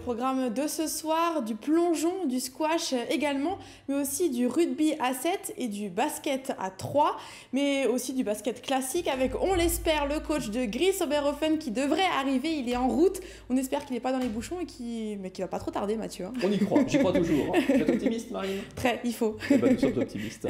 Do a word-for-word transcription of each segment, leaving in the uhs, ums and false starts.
programme de ce soir, du plongeon, du squash également, mais aussi du rugby à sept et du basket à trois, mais aussi du basket classique avec, on l'espère, le coach de Gries Oberhofen qui devrait arriver, il est en route. On espère qu'il n'est pas dans les bouchons et qu'il ne va pas trop tarder, Mathieu. Hein. On y croit, j'y crois toujours. Vous êtes optimiste, Marine? Très, il faut. Eh ben, nous sommes optimistes.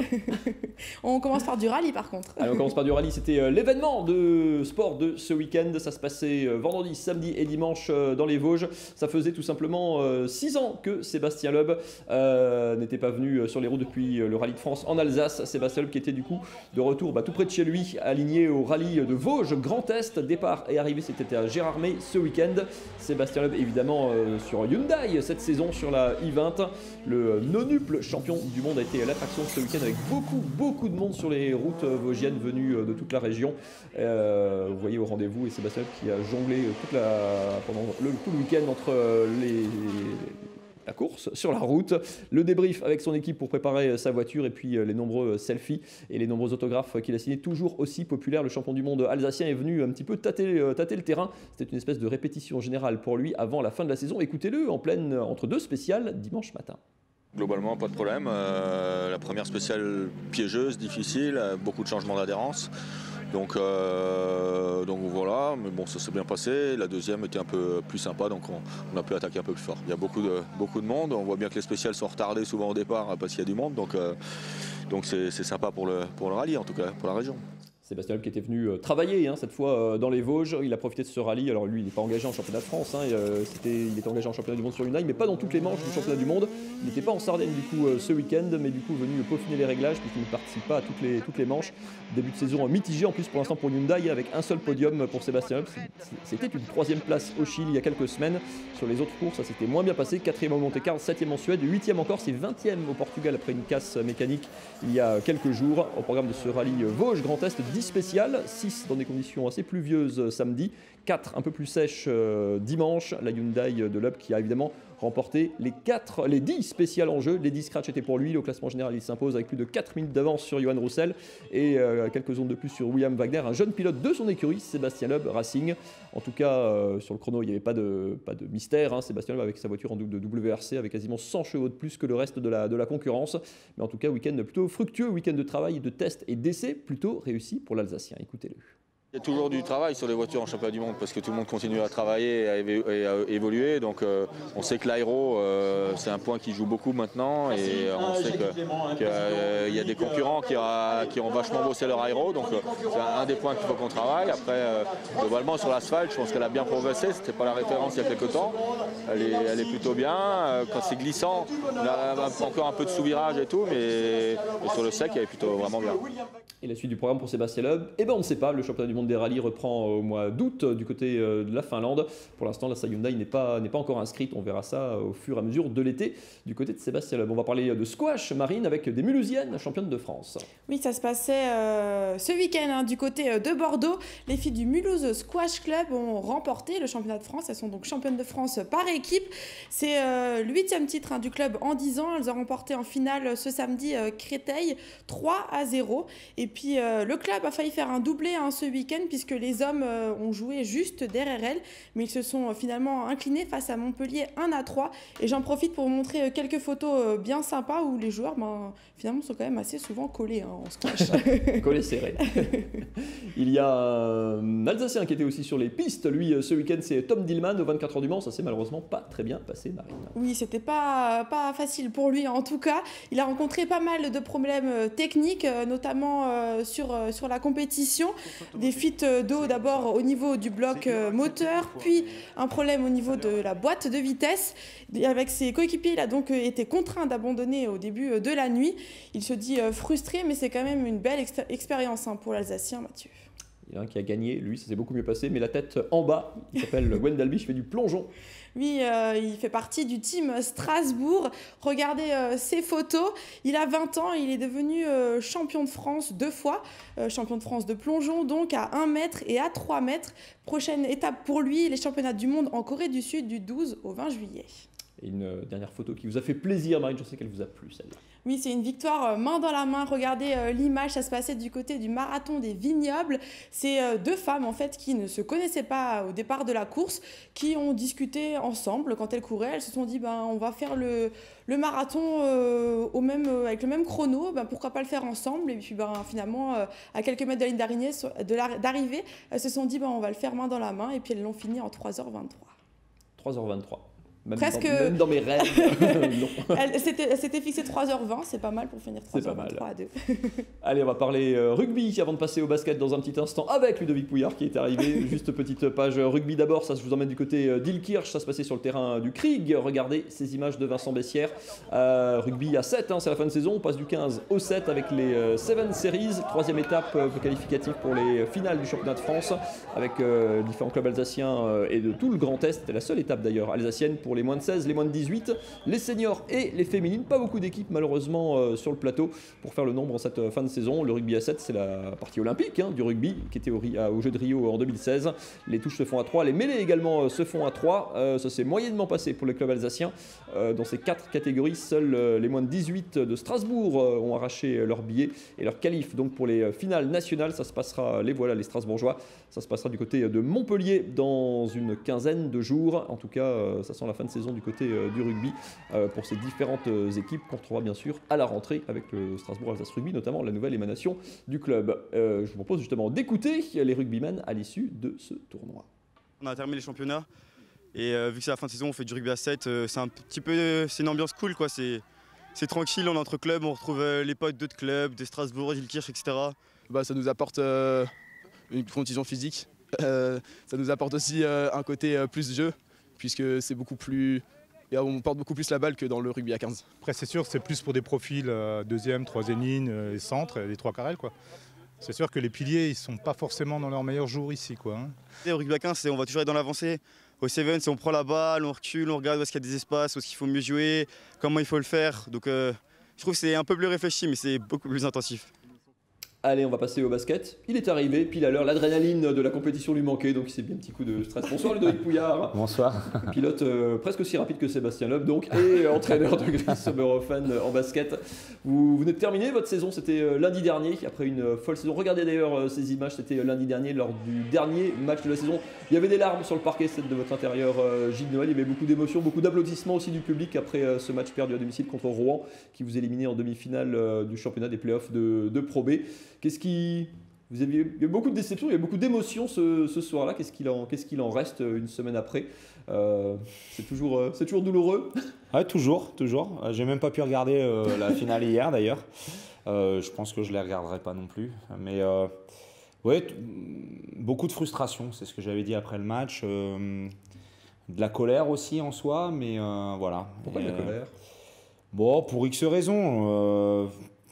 On commence par du rallye par contre. Allez, on commence par du rallye, c'était l'événement de sport de ce week-end. Ça se passait vendredi, samedi et dimanche dans les Vosges. Ça faisait tout simplement six ans que Sébastien Loeb euh, n'était pas venu sur les routes depuis le rallye de France en Alsace. Sébastien Loeb qui était du coup de retour bah, tout près de chez lui, aligné au rallye de Vosges Grand Est. Départ et arrivée, c'était à Gérardmer ce week-end. Sébastien Loeb évidemment euh, sur Hyundai cette saison sur la i vingt. Le nonuple champion du monde a été l'attraction de ce week-end avec beaucoup beaucoup de monde sur les routes vosgiennes venues de toute la région. Euh, vous voyez au rendez-vous et Sébastien Loeb qui a jonglé toute la, pendant le, tout le week-end entre les, la course sur la route, le débrief avec son équipe pour préparer sa voiture et puis les nombreux selfies et les nombreux autographes qu'il a signés. Toujours aussi populaire, le champion du monde alsacien est venu un petit peu tâter, tâter le terrain. C'était une espèce de répétition générale pour lui avant la fin de la saison. Écoutez-le en pleine entre deux spéciales dimanche matin. Globalement, pas de problème. Euh, la première spéciale piégeuse, difficile, beaucoup de changements d'adhérence. Donc, euh, donc voilà, mais bon, ça s'est bien passé. La deuxième était un peu plus sympa, donc on, on a pu attaquer un peu plus fort. Il y a beaucoup de, beaucoup de monde. On voit bien que les spéciales sont retardées souvent au départ parce qu'il y a du monde. Donc euh, donc c'est sympa pour le, pour le rallye, en tout cas, pour la région. Sébastien Loeb qui était venu euh, travailler hein, cette fois euh, dans les Vosges, il a profité de ce rallye. Alors lui il n'est pas engagé en championnat de France, hein, et, euh, il était engagé en championnat du monde sur Hyundai, mais pas dans toutes les manches du championnat du monde. Il n'était pas en Sardaigne du coup euh, ce week-end, mais du coup venu peaufiner les réglages puisqu'il ne participe pas à toutes les, toutes les manches. Début de saison mitigé en plus pour l'instant pour Hyundai avec un seul podium pour Sébastien Loeb. C'était une troisième place au Chili il y a quelques semaines. Sur les autres courses ça s'était moins bien passé, quatrième au Monte-Carlo, septième en Suède, huitième encore, c'est vingtième au Portugal après une casse mécanique il y a quelques jours. Au programme de ce rallye Vosges Grand Est, dix spéciales, six dans des conditions assez pluvieuses samedi, quatre un peu plus sèches euh, dimanche. La Hyundai de Loeb qui a évidemment remporté les, quatre, les dix spéciales en jeu. Les dix scratch étaient pour lui. Au classement général, il s'impose avec plus de quatre minutes d'avance sur Johan Roussel et euh, quelques zones de plus sur William Wagner, un jeune pilote de son écurie, Sébastien Loeb Racing. En tout cas, euh, sur le chrono, il n'y avait pas de, pas de mystère. Hein. Sébastien Loeb avec sa voiture en double de W R C avec quasiment cent chevaux de plus que le reste de la, de la concurrence. Mais en tout cas, week-end plutôt fructueux, week-end de travail, de tests et d'essais plutôt réussi pour l'Alsacien. Écoutez-le. Il y a toujours du travail sur les voitures en championnat du monde parce que tout le monde continue à travailler et à évoluer. Donc euh, on sait que l'aéro, euh, c'est un point qui joue beaucoup maintenant et on sait qu'il qu euh, y a des concurrents qui, a, qui ont vachement bossé leur aéro. Donc euh, c'est un des points qu'il faut qu'on travaille. Après, euh, globalement sur l'asphalte, je pense qu'elle a bien progressé. C'était pas la référence il y a quelques temps. Elle est, elle est plutôt bien. Quand c'est glissant, on a encore un peu de sous-virage et tout, mais, mais sur le sec, elle est plutôt vraiment bien. Et la suite du programme pour Sébastien Loeb, eh ben on ne sait pas, le championnat du monde des rallyes reprend au mois d'août du côté de la Finlande. Pour l'instant, la Hyundai n'est pas, n'est pas encore inscrite, on verra ça au fur et à mesure de l'été du côté de Sébastien Loeb. On va parler de squash, Marine, avec des Mulhousiennes, championnes de France. Oui, ça se passait euh, ce week-end hein, du côté de Bordeaux. Les filles du Mulhouse Squash Club ont remporté le championnat de France. Elles sont donc championnes de France par équipe. C'est euh, le huitième titre hein, du club en dix ans. Elles ont remporté en finale ce samedi euh, Créteil trois à zéro. Et puis euh, le club a failli faire un doublé hein, ce week-end puisque les hommes euh, ont joué juste derrière elles, mais ils se sont euh, finalement inclinés face à Montpellier un à trois. Et j'en profite pour vous montrer euh, quelques photos euh, bien sympas où les joueurs ben, finalement sont quand même assez souvent collés hein, en squash. Collés serrés. Il y a un Alsacien qui était aussi sur les pistes. Lui, ce week-end, c'est Tom Dillman au vingt-quatre heures du Mans. Ça s'est malheureusement pas très bien passé, Marine. Oui, c'était pas, pas facile pour lui en tout cas. Il a rencontré pas mal de problèmes techniques, notamment euh, sur, sur la compétition. Des fuites d'eau d'abord au niveau du bloc moteur, puis un problème au niveau de la boîte de vitesse. Et avec ses coéquipiers, il a donc été contraint d'abandonner au début de la nuit. Il se dit frustré, mais c'est quand même une belle ex expérience hein, pour l'Alsacien, Mathieu. Il y en a un qui a gagné, lui, ça s'est beaucoup mieux passé, mais la tête en bas, il s'appelle Wendell Bisch, il fait du plongeon. Oui, euh, il fait partie du team Strasbourg. Regardez euh, ses photos. Il a vingt ans, il est devenu euh, champion de France deux fois. Euh, champion de France de plongeon, donc à un mètre et à trois mètres. Prochaine étape pour lui, les championnats du monde en Corée du Sud du douze au vingt juillet. Et une dernière photo qui vous a fait plaisir, Marine, je sais qu'elle vous a plu, celle-là. Oui, c'est une victoire main dans la main. Regardez euh, l'image, ça se passait du côté du marathon des Vignobles. C'est euh, deux femmes en fait qui ne se connaissaient pas au départ de la course, qui ont discuté ensemble quand elles couraient. Elles se sont dit ben, on va faire le, le marathon euh, au même, euh, avec le même chrono, ben, pourquoi pas le faire ensemble. Et puis ben, finalement, euh, à quelques mètres de la ligne d'arrivée, de la, d'arrivée, elles se sont dit ben, on va le faire main dans la main. Et puis elles l'ont fini en trois heures vingt-trois. trois heures vingt-trois. Même, Presque... dans, même dans mes rêves. Elle s'était, s'était fixé trois heures vingt, c'est pas mal pour finir trois heures vingt-trois à deux. Allez, on va parler euh, rugby avant de passer au basket dans un petit instant avec Ludovic Pouillard qui est arrivé. Juste petite page rugby d'abord, ça je vous emmène du côté euh, d'Ilkirch, ça se passait sur le terrain du Krieg. Regardez ces images de Vincent Bessières. Euh, rugby à sept, hein, c'est la fin de saison, on passe du quinze au sept avec les euh, Seven Series. Troisième étape euh, qualificative pour les finales du championnat de France avec euh, différents clubs alsaciens euh, et de tout le Grand Est. C'était la seule étape d'ailleurs alsacienne pour les moins de seize, les moins de dix-huit, les seniors et les féminines. Pas beaucoup d'équipes malheureusement euh, sur le plateau pour faire le nombre en cette euh, fin de saison. Le rugby à sept, c'est la partie olympique hein, du rugby qui était au, au Jeux de Rio en deux mille seize. Les touches se font à trois, les mêlées également euh, se font à trois. Euh, ça s'est moyennement passé pour les clubs alsaciens. Euh, dans ces quatre catégories, seuls euh, les moins de dix-huit de Strasbourg euh, ont arraché euh, leur billet et leur qualif. Donc pour les euh, finales nationales, ça se passera, les voilà les Strasbourgeois, ça se passera du côté de Montpellier dans une quinzaine de jours. En tout cas, euh, ça sent la fin de saison du côté euh, du rugby euh, pour ces différentes euh, équipes qu'on retrouvera bien sûr à la rentrée avec le Strasbourg Alsace Rugby, notamment la nouvelle émanation du club. Euh, je vous propose justement d'écouter les rugbymen à l'issue de ce tournoi. On a terminé les championnats et euh, vu que c'est la fin de saison, on fait du rugby à sept. Euh, c'est un petit peu, c'est une ambiance cool quoi. C'est, c'est tranquille, on est entre clubs, on retrouve euh, les potes d'autres clubs, de Strasbourg, d'Ilkirch, et cetera. Bah, ça nous apporte euh, une condition physique. Euh, ça nous apporte aussi euh, un côté euh, plus jeu, puisque c'est beaucoup plus, et on porte beaucoup plus la balle que dans le rugby à quinze. Après c'est sûr, c'est plus pour des profils euh, deuxième, troisième ligne, euh, centre, les trois carrels quoi. C'est sûr que les piliers ils sont pas forcément dans leur meilleur jour ici quoi. Hein. Et au rugby à quinze, c'est, on va toujours être dans l'avancée. Au seven, c'est on prend la balle, on recule, on regarde où est-ce qu'il y a des espaces, où est-ce qu'il faut mieux jouer, comment il faut le faire. Donc euh, je trouve que c'est un peu plus réfléchi, mais c'est beaucoup plus intensif. Allez, on va passer au basket. Il est arrivé, pile à l'heure, l'adrénaline de la compétition lui manquait, donc il s'est mis un petit coup de stress. Bonsoir Ludovic Pouillard. Bonsoir. Pilote euh, presque aussi rapide que Sébastien Loeb, donc, et entraîneur de Gris Oberhofen en basket. Vous venez de terminer votre saison, c'était euh, lundi dernier, après une euh, folle saison. Regardez d'ailleurs euh, ces images, c'était euh, lundi dernier, lors du dernier match de la saison. Il y avait des larmes sur le parquet, celle de votre intérieur euh, Gilles Noël. Il y avait beaucoup d'émotions, beaucoup d'applaudissements aussi du public après euh, ce match perdu à domicile contre Rouen, qui vous éliminait en demi-finale euh, du championnat des playoffs de, de Pro B. Qu'est-ce qui... Vous aviez... Il y a eu beaucoup de déceptions, il y a eu beaucoup d'émotions ce, ce soir-là. Qu'est-ce qu'il en, qu'est-ce qu'il en reste une semaine après? euh, c'est, toujours, euh, c'est toujours douloureux? Ouais, toujours, toujours. Euh, j'ai même pas pu regarder euh, la finale hier d'ailleurs. Euh, je pense que je ne les regarderai pas non plus. Mais euh, ouais, t- beaucoup de frustration, c'est ce que j'avais dit après le match. Euh, de la colère aussi en soi, mais euh, voilà. Pourquoi Et, de la colère? euh, Bon, pour X raisons. Euh,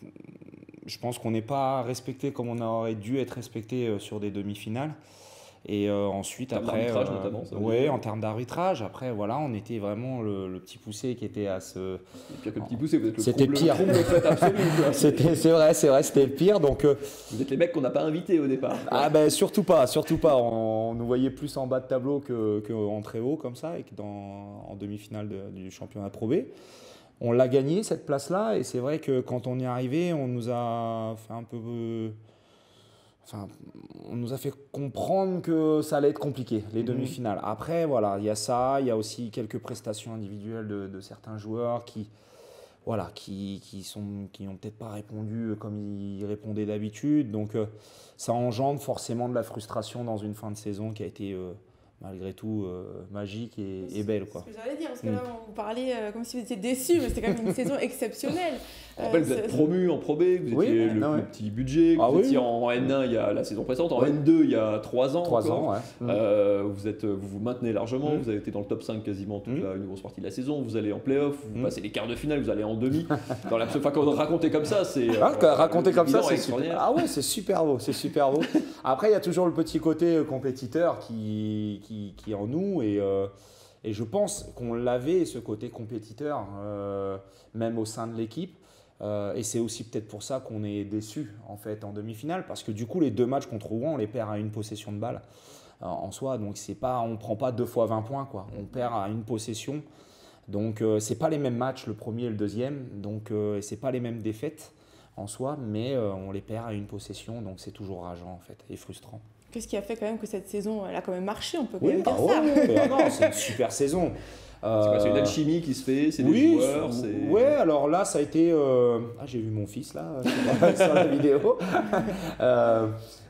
Je pense qu'on n'est pas respecté comme on aurait dû être respecté sur des demi-finales. Et euh, ensuite, en après, d'arbitrage euh, notamment. Ça oui, en termes d'arbitrage. Après, voilà, on était vraiment le, le petit poussé qui était à ce. C'est pire que le petit poussé, vous êtes le C'était comble- pire. comble fait absolu, quoi. C'était, c'est vrai, c'est vrai, c'était le pire. Donc, euh, Vous êtes les mecs qu'on n'a pas invités au départ. ah ben surtout pas, surtout pas. On, on nous voyait plus en bas de tableau que, que en très haut comme ça, et que dans en demi-finale de- du championnat Pro B. On l'a gagné cette place-là, et c'est vrai que quand on y est arrivé, on nous a fait un peu, euh, enfin, on nous a fait comprendre que ça allait être compliqué les Mhm. demi-finales. Après, voilà, il y a ça, il y a aussi quelques prestations individuelles de, de certains joueurs qui, voilà, qui, qui sont, qui n'ont peut-être pas répondu comme ils répondaient d'habitude. Donc, euh, ça engendre forcément de la frustration dans une fin de saison qui a été euh, malgré tout euh, magique et, et belle, quoi. C'est ce que j'allais dire, parce que Mm. là, vous parlez euh, comme si vous étiez déçus, mais c'était quand même une saison exceptionnelle. Je rappelle que vous Euh, êtes c'est- promu en Pro B, que vous Oui, étiez ouais, le non, plus ouais. petit budget, que Ah vous oui. étiez en N un il y a la saison précédente, en Ouais. N deux il y a trois ans. Trois encore. ans, ouais. Euh, vous, êtes, vous vous maintenez largement, Mm. vous avez été dans le top cinq quasiment toute Mm. la, une grosse partie de la saison, vous allez en play-off, vous Mm. passez les quarts de finale, vous allez en demi. Dans la, enfin, quand on racontait comme ça, c'est. Ah, euh, raconter le comme ça, bilan est c'est super. extraordinaire. Ah ouais, c'est super beau, c'est super beau. Après, il y a toujours le petit côté euh, compétiteur qui, qui, qui est en nous, et, euh, et je pense qu'on l'avait, ce côté compétiteur, euh, même au sein de l'équipe. Euh, et c'est aussi peut-être pour ça qu'on est déçu en fait en demi-finale, parce que du coup, les deux matchs contre Rouen, on les perd à une possession de balle euh, en soi. Donc c'est pas, on prend pas deux fois vingt points, quoi. On perd à une possession. Donc euh, c'est pas les mêmes matchs, le premier et le deuxième, donc euh, c'est pas les mêmes défaites en soi, mais euh, on les perd à une possession, donc c'est toujours rageant en fait et frustrant. Qu'est-ce qui a fait quand même que cette saison, elle a quand même marché, on peut quand Oui, même dire ah, ça. ouais, ouais, non, c'est une super saison. Euh, c'est une alchimie qui se fait, c'est des oui, joueurs. Ouais, alors là, ça a été. Euh... Ah, j'ai vu mon fils là sur la vidéo. euh,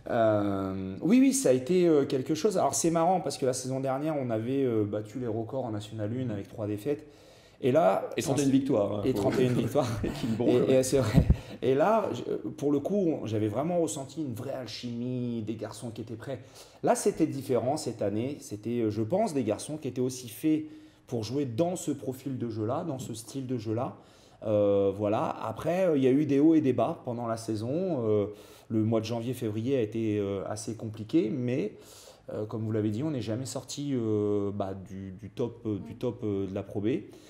euh, oui, oui, ça a été quelque chose. Alors c'est marrant parce que la saison dernière, on avait battu les records en National un avec trois défaites. Et là, et trente et une victoires. Hein, et trente et une victoires. et, et c'est vrai. Et là, pour le coup, j'avais vraiment ressenti une vraie alchimie, des garçons qui étaient prêts. Là, c'était différent cette année. C'était, je pense, des garçons qui étaient aussi faits pour jouer dans ce profil de jeu-là, dans ce style de jeu-là. Euh, voilà. Après, il y a eu des hauts et des bas pendant la saison. Euh, le mois de janvier-février a été euh, assez compliqué, mais euh, comme vous l'avez dit, on n'est jamais sorti euh, bah, du, du top, euh, du top euh, de la Pro B.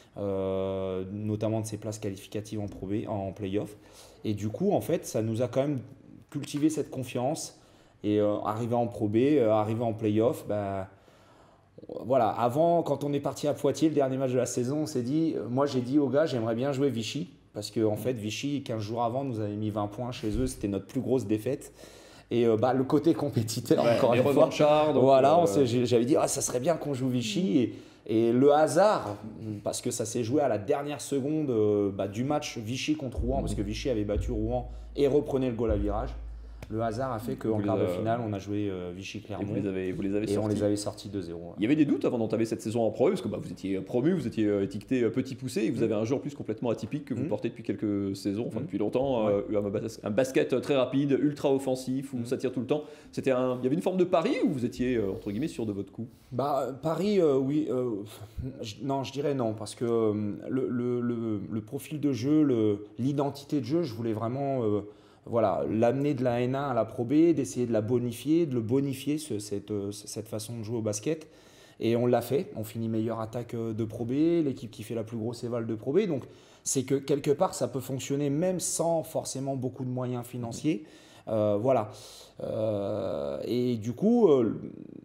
Euh, notamment de ses places qualificatives en Pro B, en play-off. Et du coup, en fait, ça nous a quand même cultivé cette confiance. Et euh, arrivé en Pro B, euh, arrivé en play-off, bah, voilà. Avant, quand on est parti à Poitiers, le dernier match de la saison, on s'est dit, euh, moi j'ai dit aux gars, j'aimerais bien jouer Vichy. Parce qu'en en fait, Vichy, quinze jours avant, nous avait mis vingt points chez eux. C'était notre plus grosse défaite. Et euh, bah, le côté compétiteur, ouais, encore les une fois. revanchards. Voilà, euh... j'avais dit, ah, ça serait bien qu'on joue Vichy. Et, Et le hasard, parce que ça s'est joué à la dernière seconde euh, bah, du match Vichy contre Rouen, parce que Vichy avait battu Rouen et reprenait le goal à virage. Le hasard a fait qu'en quart de finale, on a joué euh, Vichy-Clermont. Et vous les avez, vous les avez et sortis. on les avait sortis deux zéro. Ouais. Il y avait des doutes avant d'entamer cette saison en Pro B, parce que bah, vous étiez promu, vous étiez euh, étiqueté euh, petit poussé, et vous mmh. avez un jeu en plus complètement atypique que vous mmh. portez depuis quelques saisons, enfin mmh. depuis longtemps. Ouais. Euh, un, bas un basket très rapide, ultra offensif, où mmh. ça tire tout le temps. C'était un, il y avait une forme de pari ou vous étiez euh, entre guillemets sûr de votre coup? Bah pari, euh, oui. Euh, je, non, je dirais non, parce que euh, le, le, le, le profil de jeu, l'identité de jeu, je voulais vraiment. Euh, Voilà, l'amener de la N un à la Pro B, d'essayer de la bonifier, de le bonifier, ce, cette, cette façon de jouer au basket. Et on l'a fait, on finit meilleure attaque de Pro B, l'équipe qui fait la plus grosse éval de Pro B. Donc c'est que quelque part, ça peut fonctionner même sans forcément beaucoup de moyens financiers. Euh, voilà. Euh, et du coup, euh,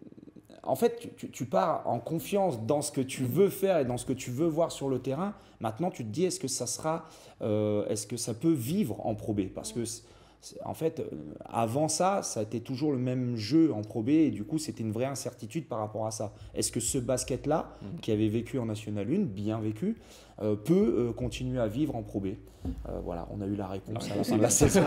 en fait, tu, tu pars en confiance dans ce que tu veux faire et dans ce que tu veux voir sur le terrain. Maintenant, tu te dis, est-ce que ça sera, euh, est-ce que ça peut vivre en Pro B? Parce que, en fait, avant ça, ça a été toujours le même jeu en Pro B et du coup, c'était une vraie incertitude par rapport à ça. Est-ce que ce basket-là, mmh. qui avait vécu en National un, bien vécu, euh, peut euh, continuer à vivre en Pro B? Euh, voilà, on a eu la réponse à la fin de la saison.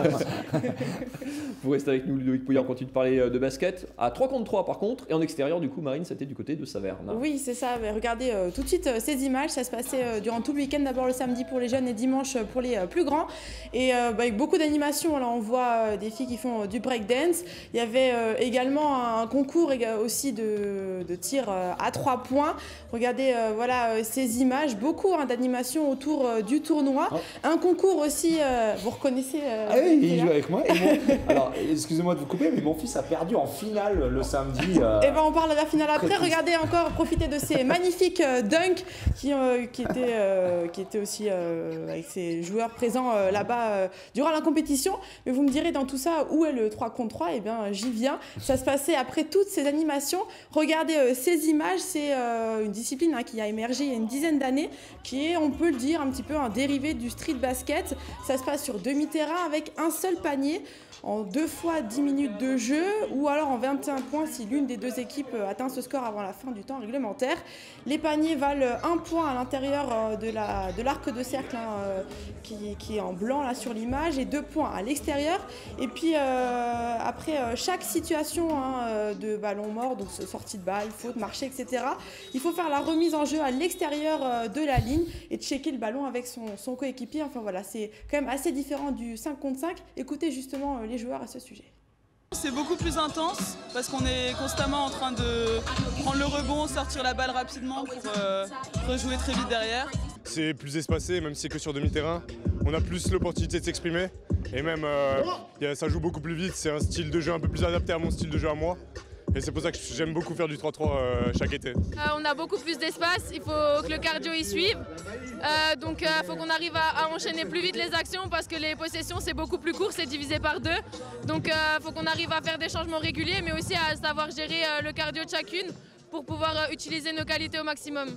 Vous restez avec nous, Ludovic Pouillard, on continue de parler de basket. À trois contre trois par contre, et en extérieur, du coup, Marine, c'était du côté de Saverne. Oui, c'est ça. Mais regardez euh, tout de suite euh, ces images. Ça se passait euh, durant tout le week-end, d'abord le samedi pour les jeunes et dimanche pour les euh, plus grands. Et euh, bah, avec beaucoup d'animation, là, on voit euh, des filles qui font euh, du breakdance. Il y avait euh, également un concours aussi de, de tir euh, à trois points. Regardez euh, voilà, euh, ces images, beaucoup hein, d'animation autour euh, du tournoi. Oh. Un concours aussi, euh, vous reconnaissez euh, ah oui, il joue avec moi. Et mon... Alors, excusez-moi de vous couper, mais mon fils a perdu en finale le samedi. Euh... Et ben on parle de la finale après. Regardez encore, profitez de ces magnifiques euh, dunks qui, euh, qui, étaient, euh, qui étaient aussi euh, avec ces joueurs présents euh, là-bas euh, durant la compétition. Mais vous me direz dans tout ça, où est le trois contre trois? Et bien j'y viens. Ça se passait après toutes ces animations. Regardez euh, ces images, c'est euh, une discipline hein, qui a émergé il y a une dizaine d'années, qui est, on peut le dire, un petit peu un dérivé du street basket. Ça se passe sur demi-terrain avec un seul panier en deux fois dix minutes de jeu ou alors en vingt et un points si l'une des deux équipes atteint ce score avant la fin du temps réglementaire. Les paniers valent un point à l'intérieur de la, de l'arc de cercle hein, qui, qui est en blanc là sur l'image et deux points à l'extérieur. Et puis euh, après euh, chaque situation hein, de ballon mort, donc sortie de balle, faute, marché, et cetera, il faut faire la remise en jeu à l'extérieur de la ligne et checker le ballon avec son, son coéquipier. Enfin voilà, c'est quand même assez différent du cinq contre cinq. Écoutez justement les joueurs à ce sujet. C'est beaucoup plus intense parce qu'on est constamment en train de prendre le rebond, sortir la balle rapidement pour euh, rejouer très vite derrière. C'est plus espacé, même si c'est que sur demi-terrain. On a plus l'opportunité de s'exprimer et même euh, ça joue beaucoup plus vite. C'est un style de jeu un peu plus adapté à mon style de jeu à moi. Et c'est pour ça que j'aime beaucoup faire du trois trois euh, chaque été. Euh, on a beaucoup plus d'espace, il faut que le cardio y suive. Euh, donc il euh, faut qu'on arrive à, à enchaîner plus vite les actions parce que les possessions c'est beaucoup plus court, c'est divisé par deux. Donc il euh, faut qu'on arrive à faire des changements réguliers mais aussi à savoir gérer euh, le cardio de chacune pour pouvoir euh, utiliser nos qualités au maximum.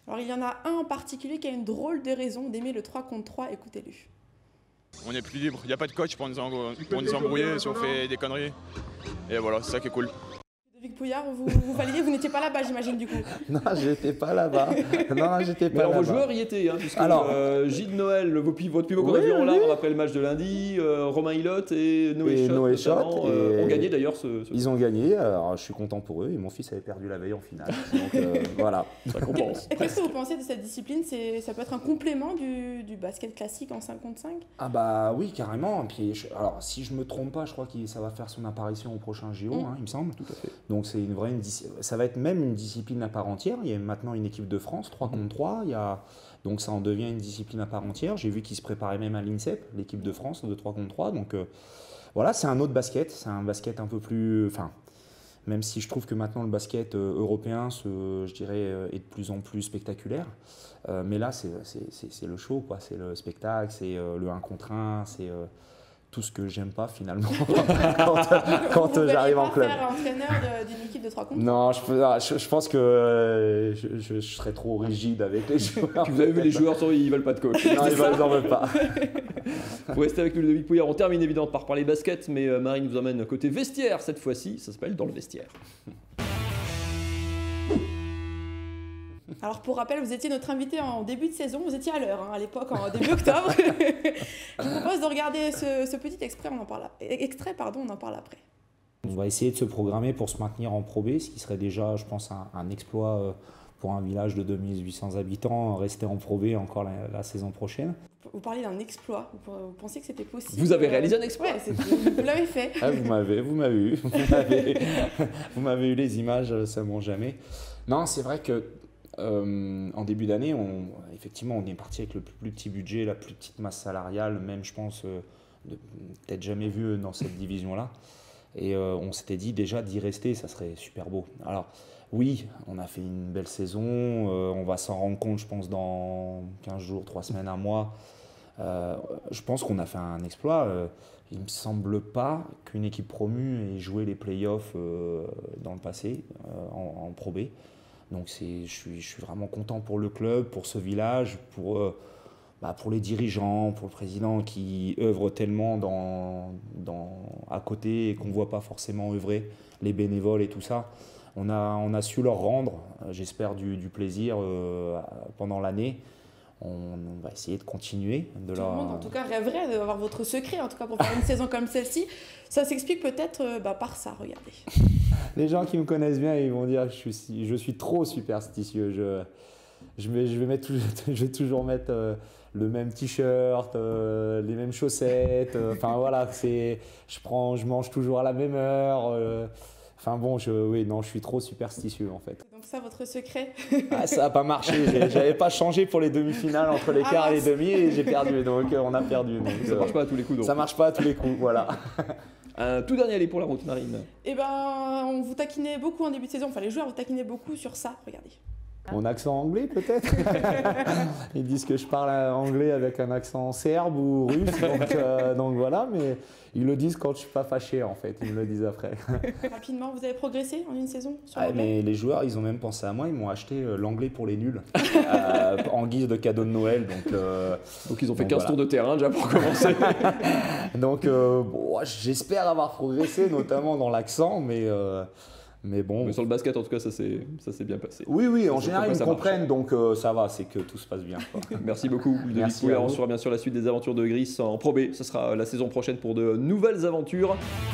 Alors il y en a un en particulier qui a une drôle de raison d'aimer le trois contre trois, écoutez-le. On est plus libre, il n'y a pas de coach pour nous, pour nous embrouiller si on fait des conneries. Et voilà, c'est ça qui est cool. Ludovic Pouillard, vous, vous validez, vous n'étiez pas là-bas, j'imagine, du coup. Non, j'étais pas là-bas. Non, j'étais pas là-bas. là-bas. Vos joueurs y étaient, hein, puisque alors, euh, Gilles Noël, vos pivots, votre pivot qu'on oui, a vu en oui. live après le match de lundi, euh, Romain Hillotte et Noé et Schott, Noé Schott euh, et ont gagné d'ailleurs ce, ce... Ils ont gagné, alors je suis content pour eux, et mon fils avait perdu la veille en finale. Donc euh, voilà. Ça compense. Et qu'est-ce que vous pensez de cette discipline? C'est, ça peut être un complément du, du basket classique en cinq contre cinq? Ah bah oui, carrément. Et puis, je, alors si je me trompe pas, je crois que ça va faire son apparition au prochain J O, mmh. hein, il me semble. Tout à fait. Donc c'est une vraie, une, ça va être même une discipline à part entière. Il y a maintenant une équipe de France, trois contre trois. Il y a, donc ça en devient une discipline à part entière. J'ai vu qu'ils se préparaient même à l'INSEP, l'équipe de France de trois contre trois. Donc euh, voilà, c'est un autre basket. C'est un basket un peu plus... Enfin, même si je trouve que maintenant le basket euh, européen, se, je dirais, euh, est de plus en plus spectaculaire. Euh, mais là, c'est, c'est, c'est, c'est le show, quoi. C'est le spectacle, c'est euh, le un contre un, c'est... Euh, tout ce que j'aime pas finalement quand, quand vous j'arrive en club. Vous ne faire entraîneur de, d'une équipe de trois contre? Non, je, je, je pense que euh, je, je, je serais trop rigide avec les joueurs. Puis vous avez vu les joueurs, ils veulent pas de coach. Non, ils n'en veulent pas. Vous restez avec nous, Ludovic Pouillard. On termine évidemment par parler basket, mais euh, Marine vous emmène côté vestiaire cette fois-ci. Ça s'appelle Dans le vestiaire. Alors pour rappel, vous étiez notre invité en début de saison, vous étiez à l'heure hein, à l'époque, en début octobre. Je vous propose de regarder ce, ce petit extrait, on en parle, extrait, pardon, on en parle après. On va essayer de se programmer pour se maintenir en Pro B, ce qui serait déjà, je pense, un, un exploit pour un village de deux mille huit cents habitants, rester en Pro B encore la, la saison prochaine. Vous parliez d'un exploit, vous, vous pensiez que c'était possible? Vous avez réalisé un exploit? Ouais, vous l'avez fait. Ah, vous m'avez, vous m'avez eu, vous m'avez, vous m'avez eu les images, ça ment jamais. Non, c'est vrai que Euh, en début d'année, on, effectivement, on est parti avec le plus, plus petit budget, la plus petite masse salariale, même je pense, euh, de, peut-être jamais vu dans cette division-là. Et euh, on s'était dit déjà d'y rester, ça serait super beau. Alors oui, on a fait une belle saison, euh, on va s'en rendre compte, je pense, dans quinze jours, trois semaines, un mois. Euh, je pense qu'on a fait un exploit. Euh, il ne me semble pas qu'une équipe promue ait joué les playoffs euh, dans le passé, euh, en, en Pro B. Donc c'est, je, suis, je suis vraiment content pour le club, pour ce village, pour, euh, bah pour les dirigeants, pour le président qui œuvre tellement dans, dans, à côté et qu'on ne voit pas forcément œuvrer, les bénévoles et tout ça. On a, on a su leur rendre, j'espère, du, du plaisir euh, pendant l'année. On, on va essayer de continuer. De Tout leur... le monde, en tout cas, rêverait d'avoir votre secret, en tout cas pour faire une saison comme celle-ci. Ça s'explique peut-être euh, bah, par ça, regardez. Les gens qui me connaissent bien, ils vont dire que je suis, je suis trop superstitieux. Je, je, vais, je, vais, mettre, je vais toujours mettre euh, le même t-shirt, euh, les mêmes chaussettes. Enfin euh, voilà, c'est, je, prends, je mange toujours à la même heure. Euh, Enfin bon, je, oui, non, je suis trop superstitieux en fait. Donc ça, votre secret? Ah, ça n'a pas marché, j'avais pas changé pour les demi-finales entre les quarts ah, et les demi et j'ai perdu, donc on a perdu. Donc, ça ne marche pas à tous les coups. Donc. Ça marche pas à tous les coups, voilà. Un tout dernier aller pour la route, Marine. Eh ben, on vous taquinait beaucoup en début de saison, enfin les joueurs vous taquinaient beaucoup sur ça, regardez. Mon accent anglais peut-être. Ils disent que je parle anglais avec un accent serbe ou russe, donc, euh, donc voilà, mais ils le disent quand je suis pas fâché en fait, ils me le disent après. Rapidement, vous avez progressé en une saison sur ah, mais les joueurs, ils ont même pensé à moi, ils m'ont acheté euh, l'anglais pour les nuls, euh, en guise de cadeau de Noël. Donc, euh, donc ils ont fait quinze voilà. tours de terrain déjà pour commencer. Donc euh, bon, j'espère avoir progressé, notamment dans l'accent, mais... Euh, Mais bon. Mais sur le basket, en tout cas, ça s'est, ça s'est bien passé. Oui, oui, en ça, général, ils me comprennent, donc euh, ça va, c'est que tout se passe bien. Quoi. Merci beaucoup, Ludovic Pouillard. On suivra bien sûr la suite des aventures de Gris en Pro B. Ce sera la saison prochaine pour de nouvelles aventures.